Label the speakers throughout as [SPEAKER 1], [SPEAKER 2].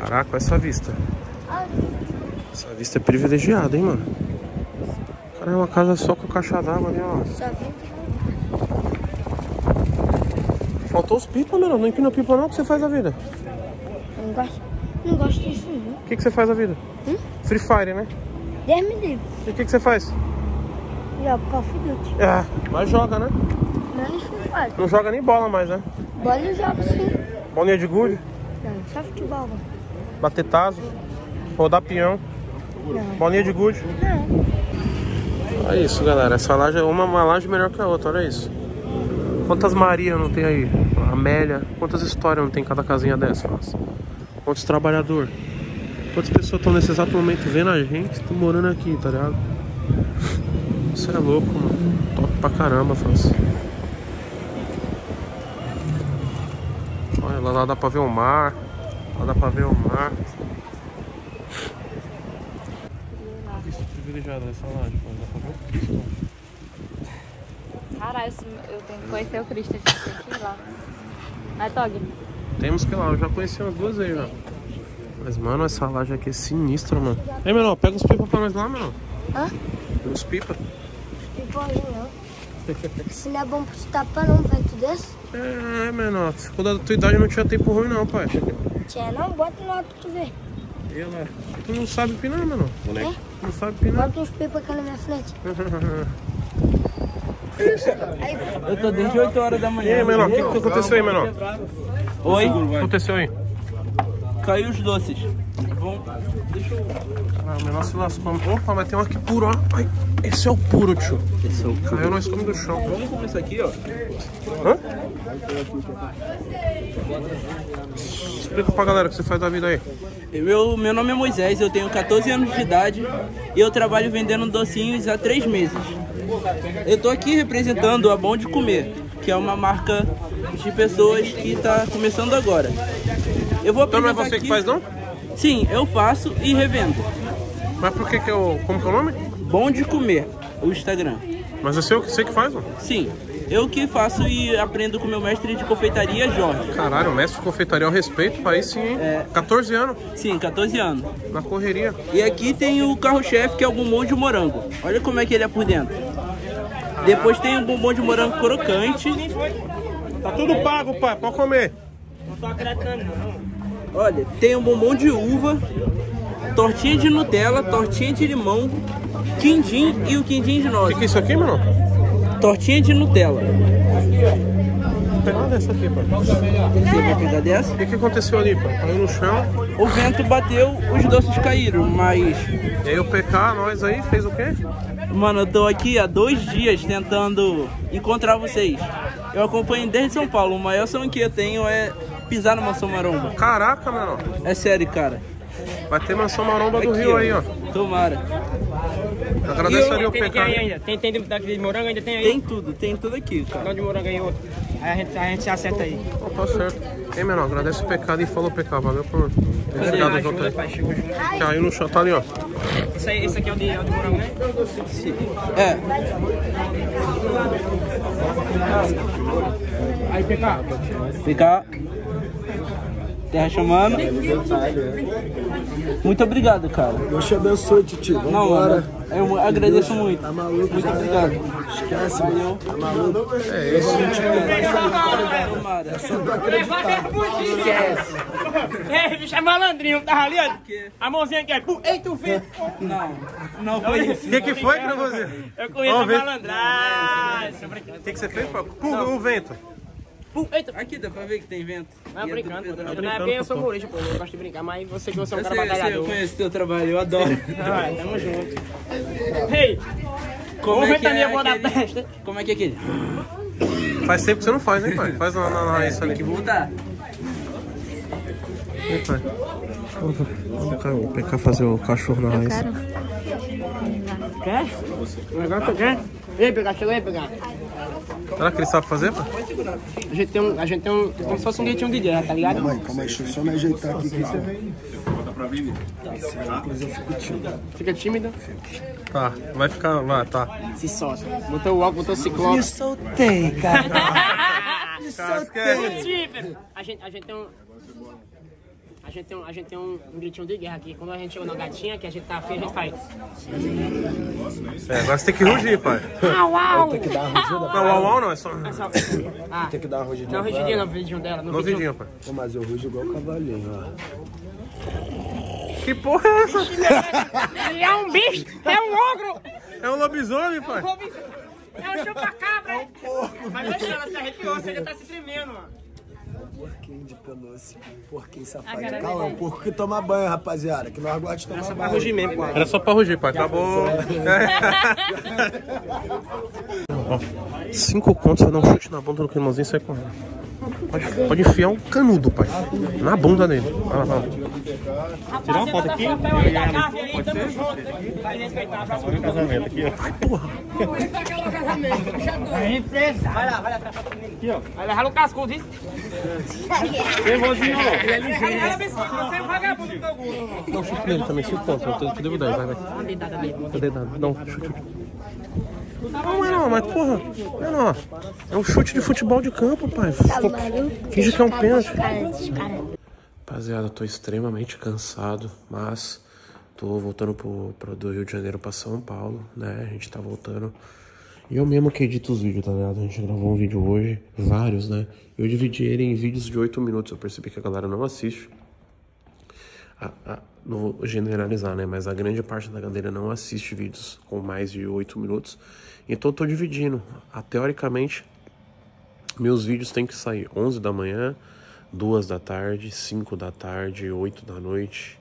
[SPEAKER 1] Caraca, olha essa vista. Essa vista é privilegiada, hein, mano. Cara, é uma casa só com caixa d'água ali, ó. Faltou os pipas, mano. Não empina pipa não, o que você faz da vida?
[SPEAKER 2] Não gosto disso, não.
[SPEAKER 1] O que você faz da vida? Free Fire, né?
[SPEAKER 2] Deus me livre.
[SPEAKER 1] E o que você faz?
[SPEAKER 2] Joga Call of Duty.
[SPEAKER 1] Ah, mas joga, né?
[SPEAKER 2] Não, Free Fire.
[SPEAKER 1] Não joga nem bola mais, né?
[SPEAKER 2] Bola eu jogo sim.
[SPEAKER 1] Bolinha de gude?
[SPEAKER 2] Não, só futebol, mano.
[SPEAKER 1] Bater tazo? Rodar peão?
[SPEAKER 2] Não.
[SPEAKER 1] Bolinha de gude?
[SPEAKER 2] Não.
[SPEAKER 1] Olha isso, galera. Essa laje é uma laje melhor que a outra, olha isso. Quantas Maria não tem aí? Amélia. Quantas histórias não tem em cada casinha dessa? Nossa. Quantos trabalhadores? Quantas pessoas estão nesse exato momento vendo a gente? Estão morando aqui, tá ligado? Isso é louco, mano. Top pra caramba, França. Olha, lá dá pra ver o mar. Lá dá pra ver o mar. Isso é privilegiado nessa laje, mas dá pra ver o Cristo.
[SPEAKER 3] Caralho, eu tenho que conhecer o Cristo, a gente tem que ir lá. Vai, Tog.
[SPEAKER 1] Temos que ir lá, eu já conheci umas duas vezes já. Mas, mano, essa laje aqui é sinistra, mano. Ei, menor, pega os pipas pra nós lá, menor.
[SPEAKER 2] Hã?
[SPEAKER 1] Pega os pipas.
[SPEAKER 2] Pipa aí, não. Isso não é bom pro tapa não, um vento desse?
[SPEAKER 1] É, menor, quando da tua idade não tinha tempo ruim não, pai.
[SPEAKER 2] Tinha não? Bota lá pra tu ver.
[SPEAKER 1] E lá? Tu não sabe pinar, menor?
[SPEAKER 2] É?
[SPEAKER 1] Não sabe pinar?
[SPEAKER 2] Bota uns pipas aqui na minha frente.
[SPEAKER 4] Eu tô desde 8 horas da manhã.
[SPEAKER 1] E aí, menor, o que aconteceu aí, menor?
[SPEAKER 4] Oi?
[SPEAKER 1] O que aconteceu aí?
[SPEAKER 4] Caiu os doces. Vão...
[SPEAKER 1] Ah, o menor se lascou. Opa, mas tem um aqui puro, ó. Ai, esse é o puro, tio.
[SPEAKER 4] Esse é o...
[SPEAKER 1] Caiu, nós comemos do chão.
[SPEAKER 4] Vamos começar aqui, ó.
[SPEAKER 1] Hã? Explica pra galera o que você faz da vida aí.
[SPEAKER 4] Meu nome é Moisés, eu tenho 14 anos de idade e eu trabalho vendendo docinhos há 3 meses. Eu tô aqui representando a Bom de Comer, que é uma marca de pessoas que tá começando agora. Eu vou
[SPEAKER 1] Então não é
[SPEAKER 4] apresentar
[SPEAKER 1] você
[SPEAKER 4] aqui...
[SPEAKER 1] que faz, não?
[SPEAKER 4] Sim, eu faço e revendo.
[SPEAKER 1] Mas por que é o... Como que é o nome?
[SPEAKER 4] Bom de Comer, o Instagram.
[SPEAKER 1] Mas é você que faz, mano?
[SPEAKER 4] Sim, eu que faço e aprendo com meu mestre de confeitaria, Jorge.
[SPEAKER 1] Caralho, o mestre de confeitaria, ao respeito, pai, sim, hein? 14 anos,
[SPEAKER 4] Sim, 14 anos.
[SPEAKER 1] na correria.
[SPEAKER 4] E aqui tem o carro-chefe, que é o bombom de morango. Olha como é que ele é por dentro. Depois tem o bombom de morango crocante.
[SPEAKER 1] Tá tudo pago, pai, pode comer.
[SPEAKER 4] Olha, tem o bombom de uva, tortinha de Nutella, tortinha de limão, quindim e o quindim de
[SPEAKER 1] O
[SPEAKER 4] noz.
[SPEAKER 1] que é isso aqui, mano?
[SPEAKER 4] Tortinha de Nutella.
[SPEAKER 1] Não tem nada dessa aqui, pai.
[SPEAKER 4] Você vai pegar dessa?
[SPEAKER 1] O que aconteceu ali, pai? Caiu no chão.
[SPEAKER 4] O vento bateu, os doces caíram, mas...
[SPEAKER 1] E aí o PK, nós aí, fez o quê?
[SPEAKER 4] Mano, eu tô aqui há 2 dias tentando encontrar vocês. Eu acompanho desde São Paulo, o maior sonho que eu tenho é pisar na Mansão Maromba.
[SPEAKER 1] Caraca, menor.
[SPEAKER 4] É sério, cara.
[SPEAKER 1] Vai ter Mansão Maromba do
[SPEAKER 4] Aqui,
[SPEAKER 1] Rio aí, ó.
[SPEAKER 4] Tomara.
[SPEAKER 1] Agradeço ali o
[SPEAKER 5] Tem
[SPEAKER 1] PK.
[SPEAKER 5] ainda? Tem daqui de morango ainda tem aí?
[SPEAKER 4] Tem tudo aqui, cara.
[SPEAKER 5] Não de morango aí outro. Aí a gente se acerta aí.
[SPEAKER 1] Ó, tá certo. Ei, menor, agradece o PK ali e falou, PK. Valeu por ter ligado junto aí.
[SPEAKER 5] Pai, chegou junto.
[SPEAKER 1] Caiu no chão, tá ali, ó.
[SPEAKER 5] Esse aqui é o de morango, né?
[SPEAKER 4] É.
[SPEAKER 5] Aí, PK.
[SPEAKER 4] Ficar. Terra chamando. Muito obrigado, cara.
[SPEAKER 6] Deus te abençoe, tio.
[SPEAKER 4] Não, mano, eu agradeço muito.
[SPEAKER 6] Tá maluco?
[SPEAKER 4] Muito
[SPEAKER 6] Já
[SPEAKER 4] obrigado.
[SPEAKER 6] esquece, mano. Tá maluco?
[SPEAKER 1] É esse.
[SPEAKER 4] Tomara.
[SPEAKER 5] Esquece. Ei, bicho, é malandrinho, tava ali, ó. A mãozinha aqui, ei, tu vê?
[SPEAKER 4] Não foi isso.
[SPEAKER 1] O que foi pra você?
[SPEAKER 5] Eu conheço
[SPEAKER 1] Ó,
[SPEAKER 5] a
[SPEAKER 1] vê.
[SPEAKER 5] malandragem.
[SPEAKER 1] O que você fez, pai? O vento.
[SPEAKER 5] Eita.
[SPEAKER 4] Aqui dá pra ver que tem vento.
[SPEAKER 5] Não,
[SPEAKER 4] E é
[SPEAKER 5] brincando,
[SPEAKER 4] tudo
[SPEAKER 5] pô.
[SPEAKER 4] pesado.
[SPEAKER 5] Não é bem, eu sou humorista, pô. Eu gosto de brincar, mas você que você é um cara
[SPEAKER 4] Eu
[SPEAKER 5] batalhador.
[SPEAKER 4] conheço teu trabalho, eu adoro.
[SPEAKER 5] Vai, tamo junto. Ei,
[SPEAKER 4] Como
[SPEAKER 5] vamos
[SPEAKER 4] é
[SPEAKER 5] ver
[SPEAKER 4] que
[SPEAKER 5] a minha
[SPEAKER 4] é
[SPEAKER 5] boa da
[SPEAKER 4] aquele...
[SPEAKER 5] testa.
[SPEAKER 4] Como é que é aquele?
[SPEAKER 1] Faz tempo que você não faz, hein, pai? Faz na raiz
[SPEAKER 4] Tem
[SPEAKER 1] ali.
[SPEAKER 4] que voltar.
[SPEAKER 1] Ei, pai. Vamos o PK fazer o cachorro na raiz.
[SPEAKER 5] Quer? O negócio quer? Ei, pegar, chegou aí, pegar.
[SPEAKER 1] Será que ele sabe fazer, pai?
[SPEAKER 5] A gente tem um, como se fosse um gritinho de guerra, tá ligado?
[SPEAKER 6] Calma aí, deixa eu só me ajeitar aqui. Depois eu fico tímido.
[SPEAKER 5] Fica tímido,
[SPEAKER 1] Tá, vai ficar. Vai, tá.
[SPEAKER 5] se solta. Botou o óculos, botou o ciclope.
[SPEAKER 6] Me soltei, cara.
[SPEAKER 1] Cara, esquece.
[SPEAKER 5] Tímido. A gente tem um... A gente tem um gritinho de guerra aqui. Quando a gente chega na gatinha, que a gente tá afim, a gente faz.
[SPEAKER 1] É, agora você tem que rugir, pai.
[SPEAKER 5] Au, au!
[SPEAKER 6] Tem que dar uma rugida.
[SPEAKER 1] Não, au, não, é só...
[SPEAKER 5] Ah,
[SPEAKER 6] Tem que dar uma rugidinha.
[SPEAKER 5] não, rugidinha no vidinho dela.
[SPEAKER 1] No vidinho, pai.
[SPEAKER 6] Pô, mas eu rujo igual o cavalinho, ó.
[SPEAKER 1] Que porra é essa?
[SPEAKER 5] Ele é um bicho, é um ogro,
[SPEAKER 1] É um lobisomem, pai.
[SPEAKER 5] é um chupa-cabra. É um porco. Vai deixando, se arrepiou, você já tá se tremendo, mano.
[SPEAKER 6] Porquinho de pelúcia. Porquinho safado.
[SPEAKER 3] Agora
[SPEAKER 6] Calma, é um porco que toma banho, rapaziada. Que nós gostamos de tomar
[SPEAKER 5] Pra
[SPEAKER 6] banho.
[SPEAKER 5] rugir mesmo, pai.
[SPEAKER 1] Era só pra rugir, pai. Acabou. Ó, 5 contos, vai dar um chute na bunda do cremosinho e sai correndo. Pode enfiar um canudo, pai. Na bunda dele. Vai lá, vai lá.
[SPEAKER 5] Tirar uma foto aqui? Pode ser? Vai respeitar, abraço do casamento aqui, ó.
[SPEAKER 1] Ai, porra.
[SPEAKER 5] É empresa. Vai lá atrás aqui, ó. Vai levar no cascudo, isso?
[SPEAKER 1] Nervosinho, ó.
[SPEAKER 5] Ele é ligeiro. Você é vagabundo do teu gosto.
[SPEAKER 1] Dá um chute nele também, 5 contos. Eu devo 10, vai.
[SPEAKER 5] Dá uma dedada mesmo.
[SPEAKER 1] Tô dedado. Dá um chute. Não, mas porra. Não. É um chute de futebol de campo, pai. Finge que é um pênalti. Rapaziada, eu tô extremamente cansado, mas tô voltando do Rio de Janeiro pra São Paulo, né? A gente tá voltando. E eu mesmo que edito os vídeos, tá ligado? A gente gravou um vídeo hoje, vários, né? Eu dividi ele em vídeos de 8 minutos. Eu percebi que a galera não assiste. Não vou generalizar, né? Mas a grande parte da galera não assiste vídeos com mais de 8 minutos. Então eu tô dividindo. Teoricamente, meus vídeos têm que sair 11 da manhã, 2 da tarde, 5 da tarde, 8 da noite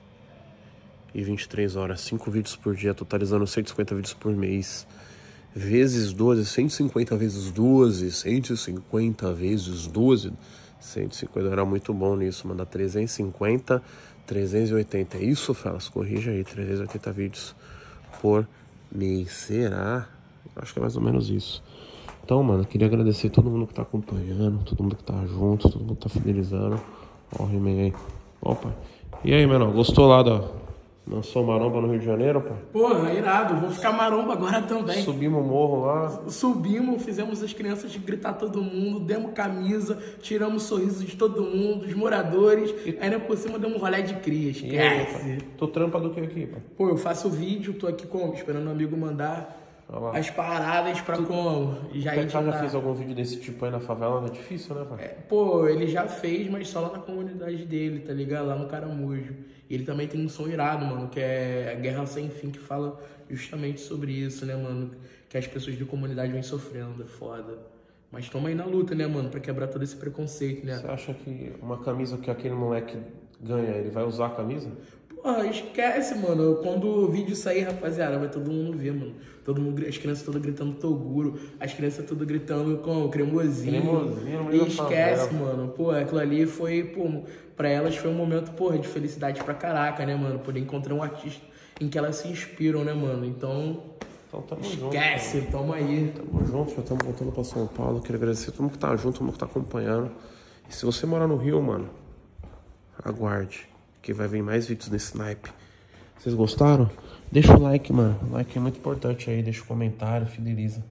[SPEAKER 1] e 23 horas. 5 vídeos por dia, totalizando 150 vídeos por mês. Vezes 12, 150 vezes 12, 150 vezes 12. 150, era muito bom nisso, mandar 350, 380. Isso, Felas, corrija aí, 380 vídeos por mês. Será? Acho que é mais ou menos isso. Então, mano, queria agradecer todo mundo que tá acompanhando, todo mundo que tá junto, todo mundo que tá fidelizando. Ó o He-Man aí. Opa. E aí, menor, gostou lá lançou maromba no Rio de Janeiro, pai?
[SPEAKER 4] Porra, irado. Vou ficar maromba agora também.
[SPEAKER 1] Subimos o morro lá.
[SPEAKER 4] Subimos, fizemos as crianças gritar todo mundo, demos camisa, tiramos sorrisos de todo mundo, dos moradores. Ainda por cima demos um rolê de cria, esquece.
[SPEAKER 1] Tu trampa do que aqui, pai?
[SPEAKER 4] Pô, eu faço vídeo, tô aqui como? Esperando um amigo mandar as paradas pra como? Já
[SPEAKER 1] já fez algum vídeo desse tipo aí na favela? É difícil, né, pai?
[SPEAKER 4] Pô, ele já fez, mas só lá na comunidade dele, tá ligado? Lá no Caramujo. Ele também tem um som irado, mano, que é a Guerra Sem Fim, que fala justamente sobre isso, né, mano? Que as pessoas de comunidade vêm sofrendo, é foda. Mas tamo aí na luta, né, mano? Pra quebrar todo esse preconceito, né?
[SPEAKER 1] Você acha que uma camisa que aquele moleque ganha, ele vai usar a camisa?
[SPEAKER 4] Porra, esquece, mano. Quando o vídeo sair, rapaziada, vai todo mundo ver, mano. Todo mundo, as crianças todas gritando Toguro, as crianças todas gritando com cremosinho. E esquece, mano. Pô, aquilo ali foi, pô, pra elas foi um momento, porra, de felicidade pra caraca, né, mano? Poder encontrar um artista em que elas se inspiram, né, mano? Então
[SPEAKER 1] tamo
[SPEAKER 4] esquece,
[SPEAKER 1] junto,
[SPEAKER 4] tamo aí.
[SPEAKER 1] Tamo junto, já estamos voltando pra São Paulo. Queria agradecer a todo mundo que tá junto, todo mundo que tá acompanhando. E se você morar no Rio, mano, aguarde, que vai vir mais vídeos nesse naipe. Vocês gostaram? Deixa o like, mano. O like é muito importante aí. Deixa o comentário, fideliza.